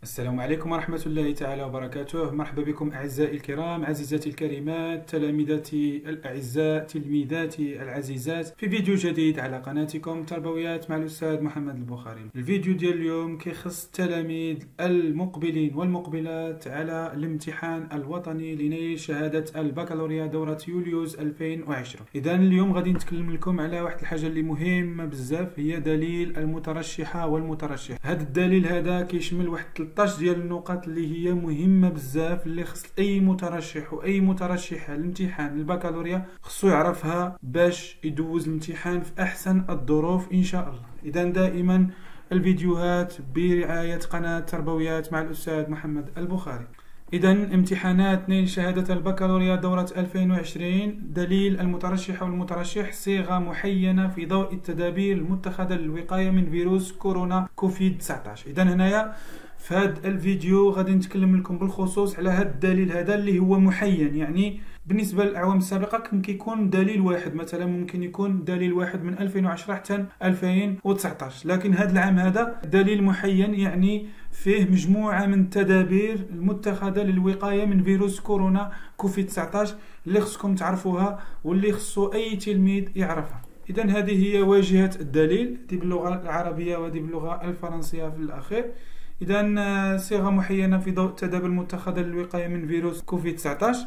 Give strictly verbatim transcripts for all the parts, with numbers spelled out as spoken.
السلام عليكم ورحمة الله تعالى وبركاته. مرحبا بكم أعزائي الكرام، عزيزاتي الكريمات، تلامذتي الأعزاء، تلميذاتي العزيزات، في فيديو جديد على قناتكم تربويات مع الأستاذ محمد البخاري. الفيديو ديال اليوم كيخص التلاميذ المقبلين والمقبلات على الامتحان الوطني لنيل شهادة البكالوريا دورة يوليوز ألفين وعشرين. إذا اليوم غادي نتكلم لكم على واحد الحاجة اللي مهمة بزاف، هي دليل المترشحة والمترشح. هذا الدليل هذا كيشمل واحد ثلاثة عشر ديال النقط اللي هي مهمه بزاف، اللي خص اي مترشح واي مترشحه للامتحان البكالوريا خصو يعرفها باش يدوز الامتحان في احسن الظروف ان شاء الله. اذا دائما الفيديوهات برعايه قناه تربويات مع الاستاذ محمد البخاري. إذا امتحانات نيل شهادة البكالوريا دورة ألفين وعشرين، دليل المترشح والمترشح صيغة محينة في ضوء التدابير المتخذة للوقاية من فيروس كورونا كوفيد تسعة عشر. إذا هنايا في هذا الفيديو غادي نتكلم لكم بالخصوص على هذا الدليل هذا اللي هو محين. يعني بالنسبة للأعوام السابقة كان كيكون دليل واحد، مثلا ممكن يكون دليل واحد من ألفين وعشرة حتى ألفين وتسعة عشر، لكن هذا العام هذا دليل محين، يعني فيه مجموعة من التدابير المتخذة للوقاية من فيروس كورونا كوفيد تسعة عشر اللي خصكم تعرفوها واللي خصو أي تلميذ يعرفها. إذا هذه هي واجهة الدليل، دي باللغة العربية ودي باللغة الفرنسية في الأخير. إذا صيغة محينة في ضوء التدابير المتخذة للوقاية من فيروس كوفيد تسعة عشر.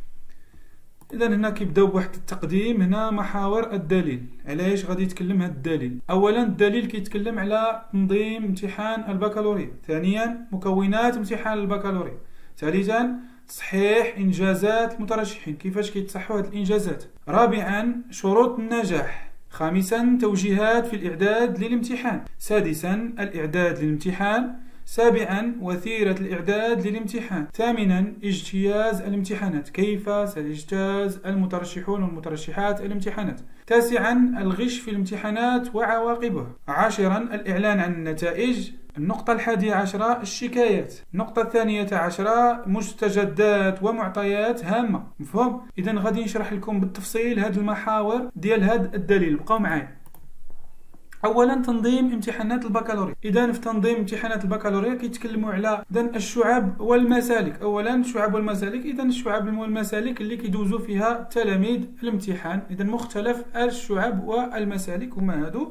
إذا هنا كيبداو بواحد التقديم، هنا محاور الدليل. علاش غادي يتكلم هذا الدليل؟ أولا الدليل كيتكلم على تنظيم امتحان البكالوريا، ثانيا مكونات امتحان البكالوريا، ثالثا تصحيح إنجازات المترشحين، كيفاش كيتصحوا هذه الإنجازات، رابعا شروط النجاح، خامسا توجيهات في الإعداد للامتحان، سادسا الإعداد للامتحان، سابعا وثيرة الإعداد للامتحان، ثامنا اجتياز الامتحانات، كيف سيجتاز المترشحون والمترشحات الامتحانات، تاسعا الغش في الامتحانات وعواقبه، عاشرا الإعلان عن النتائج، النقطة الحادية عشرة الشكايات، النقطة الثانية عشرة مستجدات ومعطيات هامة. مفهوم؟ إذا غادي نشرح لكم بالتفصيل هذه المحاور ديال هذا الدليل، بقاو معايا. اولا تنظيم امتحانات البكالوريا. اذا في تنظيم امتحانات البكالوريا كيتكلموا على اذا الشعب والمسالك. اولا الشعب والمسالك، اذا الشعب والمسالك اللي كيدوزوا فيها تلاميذ الامتحان، اذا مختلف الشعب والمسالك هما هادو.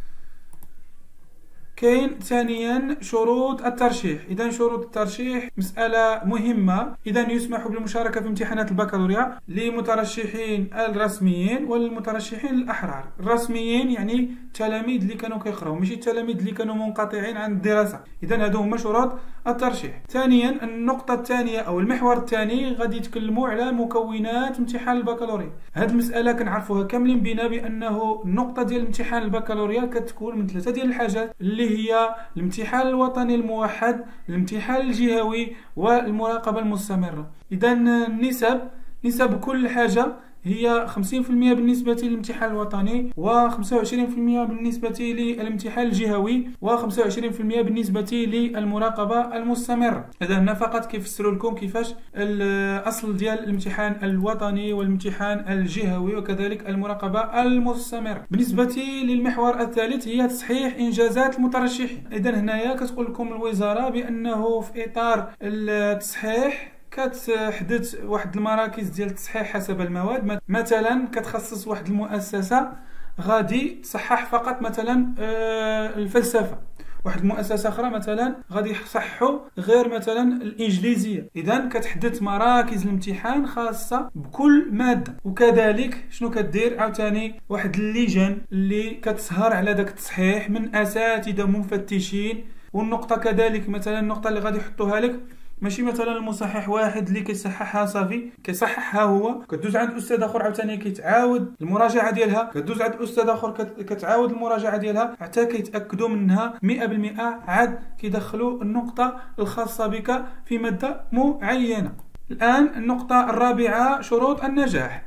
كاين ثانيا شروط الترشيح. اذا شروط الترشيح مساله مهمه. اذا يسمح بالمشاركه في امتحانات البكالوريا للمترشحين الرسميين والمترشحين الاحرار. الرسميين يعني التلاميذ اللي كانوا كيقراو، ماشي التلاميذ اللي كانوا منقطعين عن الدراسه. اذا هادو هما شروط الترشيح. ثانيا النقطه الثانيه او المحور الثاني غادي يتكلموا على مكونات امتحان البكالوريا. هذه المساله كنعرفوها كاملين بنا بانه النقطه ديال امتحان البكالوريا كتكون من ثلاثه ديال الحاجات، اللي هي الامتحان الوطني الموحد، الامتحان الجهوي، والمراقبة المستمرة. إذا النسب نسب كل حاجة هي خمسين بالمئة بالنسبة للامتحان الوطني، وخمسة وعشرين بالمئة بالنسبة للامتحان الجهوي، وخمسة وعشرين بالمئة بالنسبة للمراقبة المستمرة. إذا هنا فقط كيفسروا لكم كيفاش الأصل ديال الامتحان الوطني والامتحان الجهوي وكذلك المراقبة المستمرة. بالنسبة للمحور الثالث هي تصحيح إنجازات المترشحين. إذا هنايا كتقول لكم الوزارة بأنه في إطار التصحيح كتحدث واحد المراكز ديال التصحيح حسب المواد. مثلا كتخصص واحد المؤسسه غادي تصحح فقط مثلا الفلسفه، واحد المؤسسه اخرى مثلا غادي يصححوا غير مثلا الانجليزيه. اذا كتحدث مراكز الامتحان خاصه بكل ماده. وكذلك شنو كدير عاوتاني واحد اللجان اللي كتسهر على داك التصحيح من اساتذه مفتشين. والنقطه كذلك مثلا النقطه اللي غادي يحطوها لك ماشي مثلا المصحح واحد اللي كيصححها صافي كيصححها هو، كدوز عند استاذ اخر عاوتاني كيتعاود المراجعه ديالها، كدوز عند استاذ اخر كتعاود المراجعه ديالها حتى كيتاكدوا منها مئة بالمئة، عاد كيدخلوا النقطه الخاصه بك في ماده معينه. الان النقطه الرابعه شروط النجاح.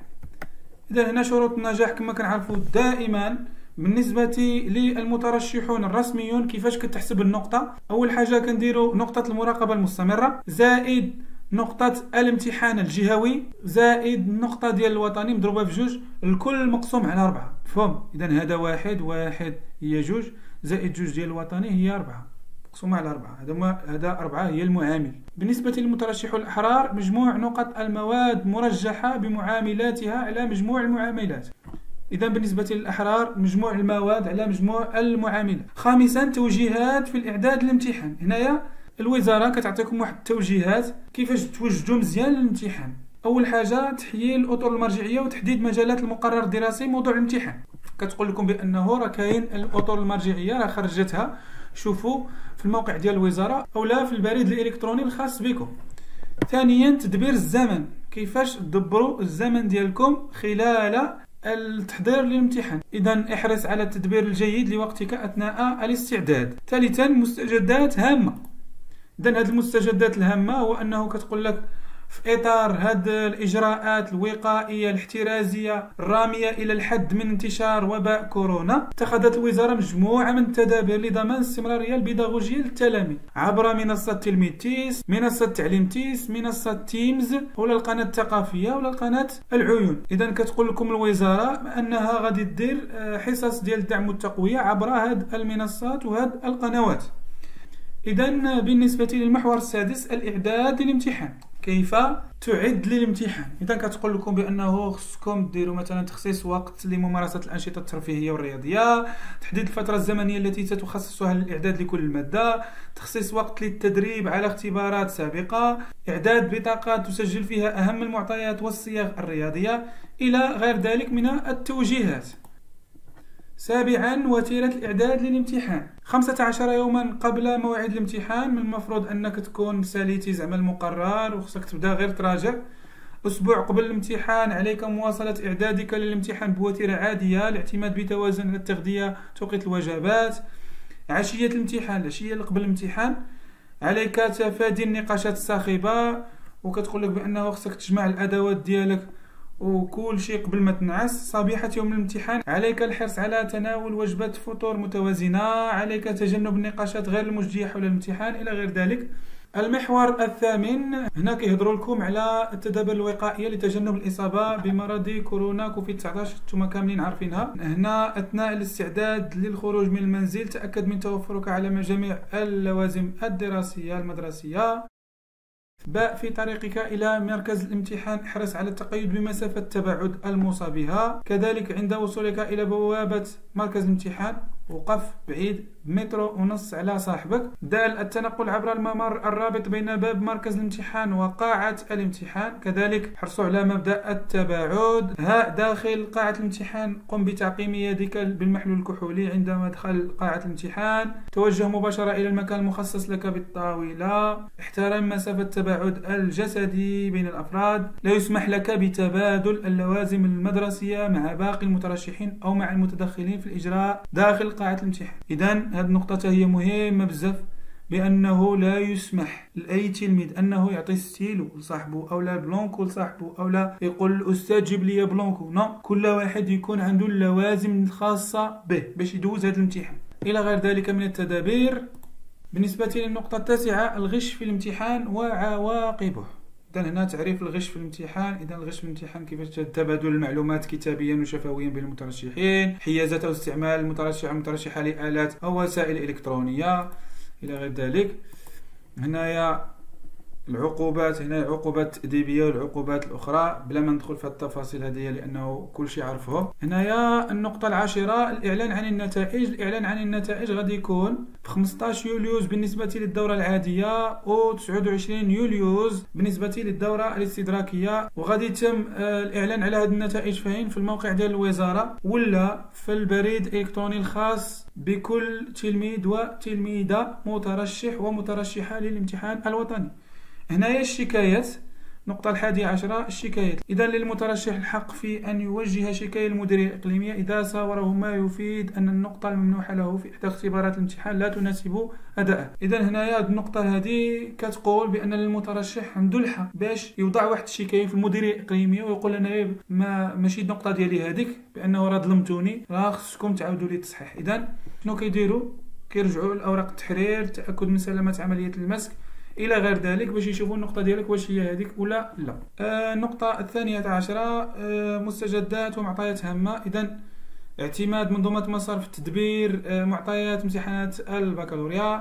اذا هنا شروط النجاح كما كنعرفوا دائما بالنسبة للمترشحون الرسميون كيفاش كتحسب النقطة. أول حاجة كنديروا نقطة المراقبة المستمرة زائد نقطة الامتحان الجهوي زائد النقطة ديال الوطني مضروبة في جوج، الكل مقسوم على أربعة. فهم؟ إذا هذا واحد واحد هي جوج زائد جوج ديال الوطني هي أربعة. مقسومة على أربعة. هذا هذا أربعة هي المعامل. بالنسبة للمترشحون الأحرار مجموع نقط المواد مرجحة بمعاملاتها على مجموع المعاملات. إذا بالنسبة للأحرار مجموع المواد على مجموع المعاملات. خامسا توجيهات في الإعداد للامتحان. هنايا الوزارة كتعطيكم واحد التوجيهات كيفاش توجدوا مزيان للامتحان. أول حاجة تحييل الأطر المرجعية وتحديد مجالات المقرر الدراسي موضوع الامتحان. كتقول لكم بأنه راه كاين الأطر المرجعية راه خرجتها، شوفوا في الموقع ديال الوزارة أو لا في البريد الإلكتروني الخاص بكم. ثانيا تدبير الزمن، كيفاش تدبروا الزمن ديالكم خلال التحضير للامتحان. إذن احرص على التدبير الجيد لوقتك أثناء الاستعداد. ثالثا مستجدات هامة. إذن هذه المستجدات الهامة هو أنه كتقول لك في إطار هاد الإجراءات الوقائية الاحترازية الرامية إلى الحد من انتشار وباء كورونا، اتخذت الوزارة مجموعة من التدابير لضمان استمرارية البيداغوجية للتلاميذ عبر منصة تلميذ تيس، منصة تعليم تيس، منصة تيمز، ولا القناة الثقافية ولا القناة العيون. إذا كتقول لكم الوزارة أنها غادي دير حصص ديال الدعم والتقوية عبر هاد المنصات وهاد القنوات. إذا بالنسبة للمحور السادس الإعداد للامتحان، كيف تعد للامتحان. إذا كتقول لكم بأنه خصكم ديروا مثلا تخصيص وقت لممارسة الأنشطة الترفيهية والرياضية، تحديد الفترة الزمنية التي ستخصصها للإعداد لكل مادة، تخصيص وقت للتدريب على اختبارات سابقة، إعداد بطاقات تسجل فيها أهم المعطيات والصيغ الرياضية، إلى غير ذلك من التوجيهات. سابعا وتيرة الإعداد للامتحان. خمسة عشر يوما قبل موعد الامتحان من المفروض أنك تكون ساليتي زعما المقرر وخصك تبدا غير تراجع. أسبوع قبل الامتحان عليك مواصلة إعدادك للامتحان بوتيرة عادية، الاعتماد بتوازن على التغذية توقيت الوجبات. عشية الامتحان، العشية اللي قبل الامتحان عليك تفادي النقاشات الصاخبة، وكتقول لك بأنه خصك تجمع الأدوات ديالك وكل شيء قبل ما تنعس. صبيحة يوم الامتحان عليك الحرص على تناول وجبة فطور متوازنة، عليك تجنب النقاشات غير المجدية حول الامتحان إلى غير ذلك. المحور الثامن هنا كيهضروا لكم على التدابير الوقائية لتجنب الإصابة بمرض كورونا كوفيد تسعة عشر، انتم كاملين عارفينها. هنا أثناء الاستعداد للخروج من المنزل تأكد من توفرك على جميع اللوازم الدراسية المدرسية. باء في طريقك إلى مركز الامتحان احرص على التقيد بمسافة التباعد الموصى بها. كذلك عند وصولك إلى بوابة مركز الامتحان وقف بعيد مترو ونص على صاحبك. دال التنقل عبر الممر الرابط بين باب مركز الامتحان وقاعة الامتحان، كذلك حرصوا على مبدأ التباعد. هاء داخل قاعة الامتحان قم بتعقيم يدك بالمحلول الكحولي عندما دخل قاعة الامتحان. توجه مباشرة إلى المكان المخصص لك بالطاولة. احترم مسافة التباعد الجسدي بين الأفراد. لا يسمح لك بتبادل اللوازم المدرسية مع باقي المترشحين أو مع المتدخلين في الإجراء داخل قاعة الامتحان. إذن هذه النقطة هي مهمة بزاف، بأنه لا يسمح لأي تلميذ أنه يعطي ستيلو لصاحبه أو لا بلونكو لصاحبه أو لا يقول الأستاذ جيب لي بلونكو. نو، كل واحد يكون عنده اللوازم الخاصة به باش يدوز هذا الامتحان إلى غير ذلك من التدابير. بالنسبة للنقطة التاسعة الغش في الامتحان وعواقبه. إذن هنا تعريف الغش في الامتحان. إذن الغش في الامتحان كيفاش تبادل المعلومات كتابيا وشفويا بين المترشحين، حيازة أو استعمال المترشح والمترشحة لآلات أو وسائل إلكترونية إلى غير ذلك. هنايا العقوبات، هنا العقوبات التأديبية والعقوبات الأخرى بلا ما ندخل في التفاصيل هذه لأنه كل شيء عرفه. هنايا النقطة العاشرة الإعلان عن النتائج. الإعلان عن النتائج غادي يكون في خمسطاش يوليوز بالنسبة للدورة العادية و تسعة وعشرين يوليوز بالنسبة للدورة الاستدراكية، وغادي يتم الإعلان على هذه النتائج فين؟ في الموقع ديال الوزارة ولا في البريد الإلكتروني الخاص بكل تلميذ وتلميذة مترشح ومترشحة للامتحان الوطني. هنايا الشكايات، نقطة الحادية عشرة الشكايات. إذا للمترشح الحق في أن يوجه شكاية للمديرية الإقليمية إذا صاوره ما يفيد أن النقطة الممنوحة له في إحدى اختبارات الامتحان لا تناسب أداءه. إذا هنايا النقطة هذه كتقول بأن المترشح عنده الحق باش يوضع واحد الشكاية في المديرية الإقليمية ويقول أنا ما ماشي النقطة ديالي هذيك، بأنه راه ظلمتوني، راه خصكم تعاودوا لي التصحيح. إذا شنو كيديروا؟ كيرجعوا لأوراق التحرير، تأكد من سلامة عملية المسك إلى غير ذلك باش يشوفوا النقطة ديالك واش هي هذيك ولا لا. آه النقطة الثانية عشرة آه مستجدات ومعطيات هامة. إذا اعتماد منظومة مصر في تدبير آه معطيات امتحانات البكالوريا،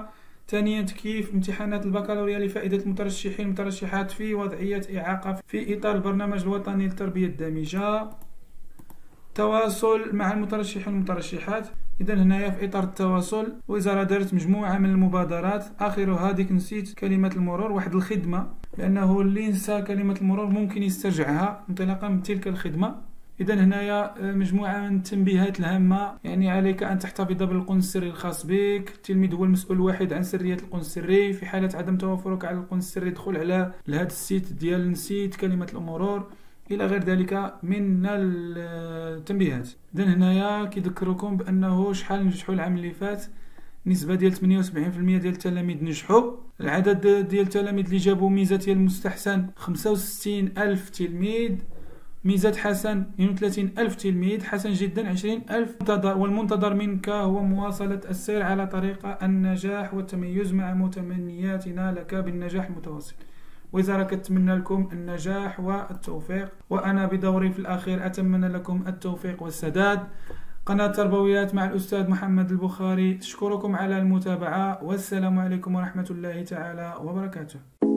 ثانيا تكييف امتحانات البكالوريا لفائدة المترشحين والمترشحات في وضعية إعاقة في إطار البرنامج الوطني للتربية الدامجة. تواصل مع المترشحين والمترشحات. إذا هنايا في إطار التواصل الوزارة دارت مجموعة من المبادرات، آخرها هذيك نسيت كلمة المرور، واحد الخدمة، لأنه اللي نسى كلمة المرور ممكن يسترجعها انطلاقا من تلك الخدمة. إذا هنايا مجموعة من التنبيهات الهامة، يعني عليك أن تحتفظ بالقنص السري الخاص بك. التلميذ هو المسؤول الوحيد عن سرية القنص السري. في حالة عدم توافرك على القنص السري دخل على لهذا السيت ديال نسيت كلمة المرور إلى غير ذلك من التنبيهات. إذا هنايا كيذكركم بأنه شحال نجحوا العام اللي فات، نسبة ديال ثمانية وسبعين بالمئة ديال التلاميذ نجحوا. العدد ديال التلاميذ اللي جابوا ميزة ديال المستحسن خمسة وستين ألف تلميذ، ميزة حسن اثنين وثلاثين ألف تلميذ، حسن جدا عشرين ألف. والمنتظر منك هو مواصلة السير على طريق النجاح والتميز مع متمنياتنا لك بالنجاح المتواصل. وزارة كتمنى لكم النجاح والتوفيق، وأنا بدوري في الأخير أتمنى لكم التوفيق والسداد. قناة تربويات مع الأستاذ محمد البخاري تشكركم على المتابعة، والسلام عليكم ورحمة الله تعالى وبركاته.